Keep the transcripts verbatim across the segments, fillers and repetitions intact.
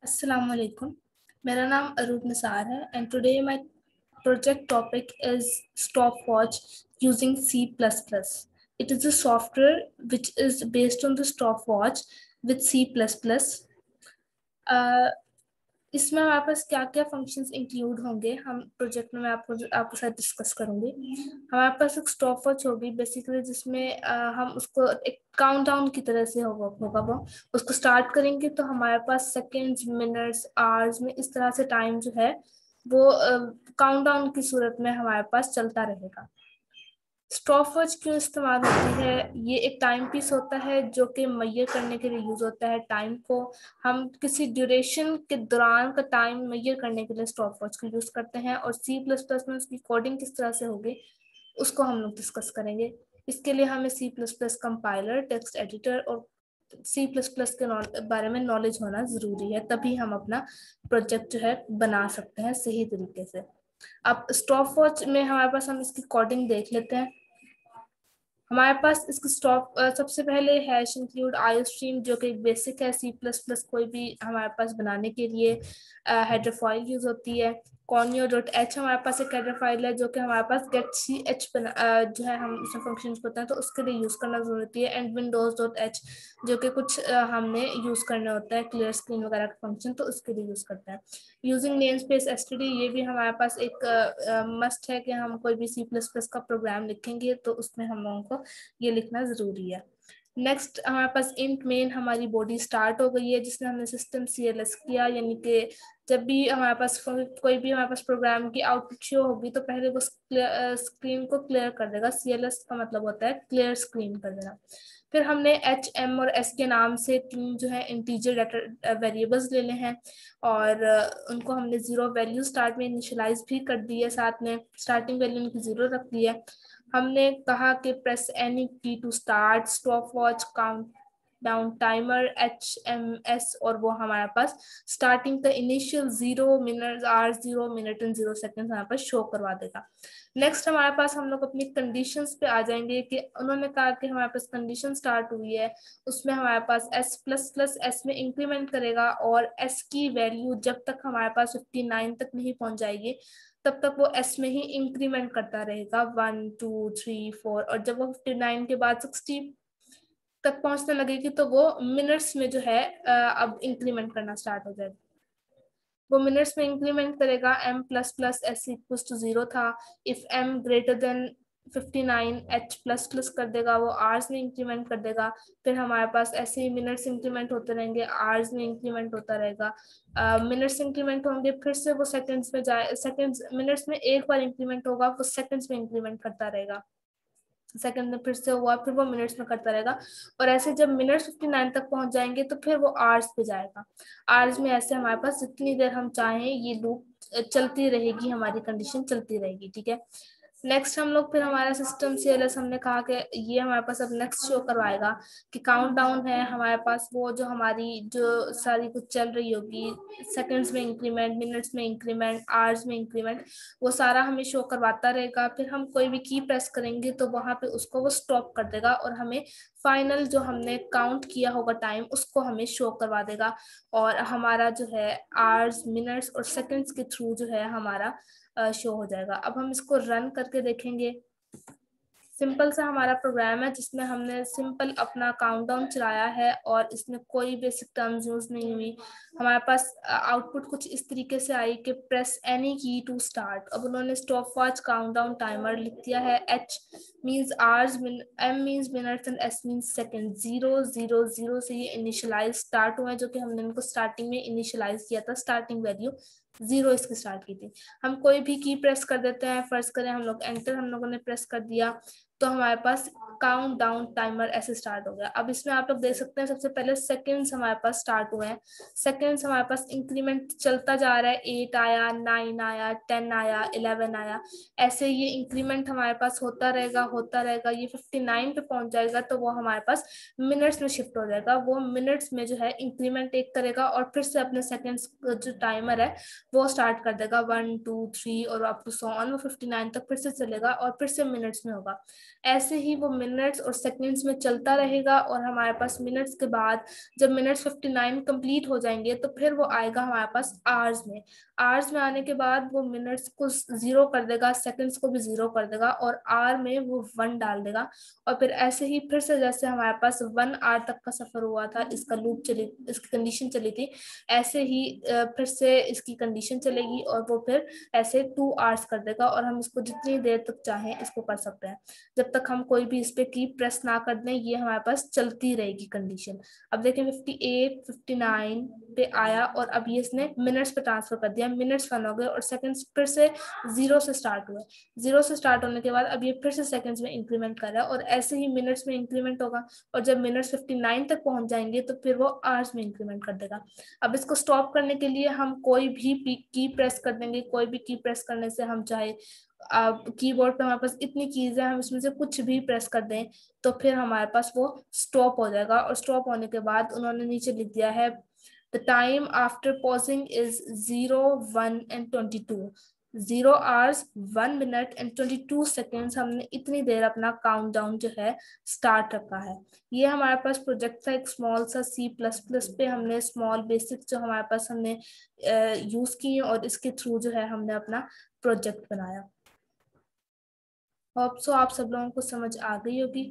Assalamu alaikum. मेरा नाम अरूप निसार है and today my project topic is stopwatch using C plus plus. It is a software which is based on the stopwatch with C plus plus. Uh, इसमें हमारे पास क्या क्या functions include होंगे हम project में मैं आपको आपके साथ डिस्कस करूंगी। हमारे पास एक स्टॉप वॉच होगी बेसिकली जिसमें आ, हम उसको एक काउंटडाउन की तरह से होगा होगा वो उसको स्टार्ट करेंगे तो हमारे पास सेकेंड्स मिनट्स आवर्स में इस तरह से टाइम जो है वो काउंटडाउन की सूरत में हमारे पास चलता रहेगा। स्टॉपवॉच क्यों इस्तेमाल होती है? ये एक टाइम पीस होता है जो कि मैयर करने के लिए यूज होता है। टाइम को हम किसी ड्यूरेशन के दौरान का टाइम मैयर करने के लिए स्टॉपवॉच को यूज करते हैं और सी प्लस प्लस में उसकी कोडिंग किस तरह से होगी उसको हम लोग डिस्कस करेंगे। इसके लिए हमें C plus plus compiler, text editor और सी प्लस प्लस के बारे में नॉलेज होना जरूरी है, तभी हम अपना प्रोजेक्ट जो है बना सकते हैं सही तरीके से। अब स्टॉपवॉच में हमारे पास हम इसकी कोडिंग देख लेते हैं। हमारे पास इसका स्टॉप सबसे पहले हैश इंक्लूड आयो स्ट्रीम जो कि बेसिक है। सी प्लस प्लस कोई भी हमारे पास बनाने के लिए हेडर फाइल यूज होती है। कॉनियो डॉट एच हमारे पास एक हेडर फाइल है जो कि हमारे पास गेट सी एच बना uh, जो है हम उसमें फंक्शन होते हैं तो उसके लिए यूज करना जरूरत है। एंड विंडोज डॉट एच जो कि कुछ uh, हमने यूज करना होता है क्लियर स्क्रीन वगैरह का फंक्शन, तो उसके लिए यूज करते हैं। यूजिंग नेम स्पेस एसटीडी ये भी हमारे पास एक मस्ट uh, uh, है कि हम कोई भी सी प्लस प्लस का प्रोग्राम लिखेंगे तो उसमें हम लोगों को ये लिखना जरूरी है। नेक्स्ट हमारे पास इंट मेन हमारी बॉडी स्टार्ट हो गई है जिसने हमने सिस्टम सीएलएस किया, यानी कि जब भी हमारे पास कोई भी हमारे पास प्रोग्राम की आउटपुट शो होगी तो पहले वो स्क्रीन को क्लियर कर देगा। सीएलएस का मतलब होता है क्लियर स्क्रीन कर देना। फिर हमने एच एम और एस के नाम से तीन जो है इंटीजर डाटा वेरिएबल्स ले ले हैं और उनको हमने जीरो वैल्यू स्टार्ट में इनिशियलाइज भी कर दी है, साथ में स्टार्टिंग वैल्यू उनकी जीरो रख दी है। हमने कहा कि press any key to start stop watch count down timer H M S और वो हमारे पास स्टार्टिंग का initial zero minute or zero minute and zero second हमारे पास शो करवा देगा। नेक्स्ट हमारे पास हम लोग अपनी कंडीशंस पे आ जाएंगे कि उन्होंने कहा कि हमारे पास कंडीशन स्टार्ट हुई है, उसमें हमारे पास एस प्लस प्लस एस में इंक्रीमेंट करेगा और एस की वैल्यू जब तक हमारे पास फिफ्टी नाइन तक नहीं पहुंच जाएगी तब तक वो एस में ही इंक्रीमेंट करता रहेगा वन टू थ्री फोर, और जब वो फिफ्टी नाइन के बाद सिक्सटी तक पहुंचने लगेगी तो वो मिनट्स में जो है अब इंक्रीमेंट करना स्टार्ट हो जाएगा। वो मिनट्स में इंक्रीमेंट करेगा। m plus plus S equal to zero था। If m greater than fifty nine h plus plus कर देगा, वो आवर्स में इंक्रीमेंट कर देगा। फिर हमारे पास ऐसे ही मिनट्स इंक्रीमेंट होते रहेंगे, आवर्स में इंक्रीमेंट होता रहेगा। मिनट्स uh, इंक्रीमेंट होंगे, फिर से वो सेकंड्स में जाए, सेकंड्स मिनट्स में एक बार इंक्रीमेंट होगा, वो सेकंड्स में इंक्रीमेंट करता रहेगा। सेकंड में फिर से हुआ, फिर वो मिनट्स में करता रहेगा और ऐसे जब मिनट्स फिफ्टी नाइन तक पहुंच जाएंगे तो फिर वो आवर्स पे जाएगा। आवर्स में ऐसे हमारे पास जितनी देर हम चाहें ये लूप चलती रहेगी, हमारी कंडीशन चलती रहेगी। ठीक है, नेक्स्ट हम लोग फिर हमारा सिस्टम सीएलएस हमने कहा कि ये हमारे पास अब नेक्स्ट शो करवाएगा कि काउंट डाउन है हमारे पास, वो जो हमारी जो सारी कुछ चल रही होगी सेकंड्स में इंक्रीमेंट, मिनट्स में इंक्रीमेंट, आवर्स में इंक्रीमेंट, वो सारा हमें शो करवाता रहेगा। फिर हम कोई भी की प्रेस करेंगे तो वहां पे उसको वो स्टॉप कर देगा और हमें फाइनल जो हमने काउंट किया होगा टाइम उसको हमें शो करवा देगा और हमारा जो है आवर्स, मिनट्स और सेकंड्स के थ्रू जो है हमारा शो हो जाएगा। अब हम इसको रन करके देखेंगे। सिंपल सा हमारा प्रोग्राम है जिसमें हमने सिंपल अपना काउंटडाउन चलाया है और इसमें कोई बेसिक टर्म्स यूज नहीं हुई। हमारे पास आउटपुट कुछ इस तरीके से आई कि press any key to start. अब उन्होंने स्टॉप वॉच काउंटडाउन टाइमर लिख दिया है। H means hours, M means minutes and S means second. Zero zero zero से ये इनिशियलाइज स्टार्ट हुआ है जो कि हमने इनको स्टार्टिंग में इनिशियलाइज किया था, स्टार्टिंग वैल्यू जीरो इसकी स्टार्ट की थी। हम कोई भी की प्रेस कर देते हैं, फर्ज करें हम लोग एंटर हम लोगों ने प्रेस कर दिया तो हमारे पास काउंट डाउन टाइमर ऐसे स्टार्ट हो गया। अब इसमें आप लोग देख सकते हैं सबसे पहले सेकंड्स हमारे पास स्टार्ट हुए हैं। सेकंड्स हमारे पास इंक्रीमेंट चलता जा रहा है, एट आया, नाइन आया, टेन आया, इलेवन आया, ऐसे ये इंक्रीमेंट हमारे पास होता रहेगा होता रहेगा। ये फिफ्टी नाइन पे पहुंच जाएगा तो वो हमारे पास मिनट्स में शिफ्ट हो जाएगा। वो मिनट्स में जो है इंक्रीमेंट एक करेगा और फिर से अपने सेकंड्स जो टाइमर है वो स्टार्ट कर देगा वन टू थ्री और अप टू सो ऑन, वो फिफ्टी नाइन तक फिर से चलेगा और फिर से मिनट्स में होगा। ऐसे ही वो मिनट्स और सेकंड्स में चलता रहेगा और हमारे पास मिनट्स के बाद जब मिनट्स फिफ्टी नाइन कंप्लीट हो जाएंगे तो फिर वो आएगा हमारे पास आवर्स में। आवर्स में आने के बाद वो मिनट्स को जीरो कर देगा, सेकंड्स को भी जीरो कर देगा और आवर में वो वन डाल देगा। और फिर ऐसे ही फिर से जैसे हमारे पास वन आवर तक का सफर हुआ था, इसका लूप चली, इसकी कंडीशन चली थी, ऐसे ही फिर से इसकी कंडीशन चलेगी और वो फिर ऐसे टू आवर्स कर देगा और हम इसको जितनी देर तक चाहें इसको कर सकते हैं, जब तक हम कोई भी इस पे की प्रेस ना कर दें, ये हमारे पास चलती रहेगी कंडीशन। अब देखें फिफ्टी एट फिफ्टी नाइन पे आया और अब ये इसने मिनट्स पे ट्रांसफर कर दिया, मिनट्स वन हो गए और सेकंड्स फिर से जीरो से स्टार्ट हुए। जीरो से स्टार्ट होने के बाद अब ये फिर से सेकंड्स में इंक्रीमेंट कर रहा है और ऐसे ही मिनट्स में इंक्रीमेंट होगा और जब मिनट्स फिफ्टी नाइन तक पहुंच जाएंगे तो फिर वो आवर्स में इंक्रीमेंट कर देगा। अब इसको स्टॉप करने के लिए हम कोई भी की प्रेस कर देंगे, कोई भी की प्रेस करने से हम चाहे कीबोर्ड पे हमारे पास इतनी कीज है, हम इसमें से कुछ भी प्रेस कर दें तो फिर हमारे पास वो स्टॉप हो जाएगा। और स्टॉप होने के बाद उन्होंने नीचे लिख दिया है the time after pausing is zero one and twenty two zero hours one minute and twenty two seconds. हमने इतनी देर अपना काउंटडाउन जो है स्टार्ट रखा है। ये हमारे पास प्रोजेक्ट था एक स्मॉल सा सी प्लस प्लस पे, हमने स्मॉल बेसिक्स जो हमारे पास हमने यूज किए और इसके थ्रू जो है हमने अपना प्रोजेक्ट बनाया। होप सो आप सब लोगों को समझ आ गई होगी।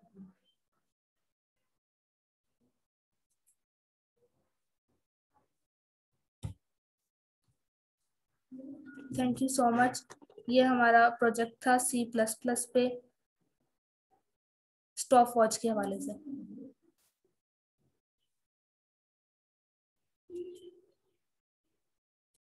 Thank you so much. ये हमारा प्रोजेक्ट था सी प्लस प्लस पे स्टॉप वॉच के हवाले से।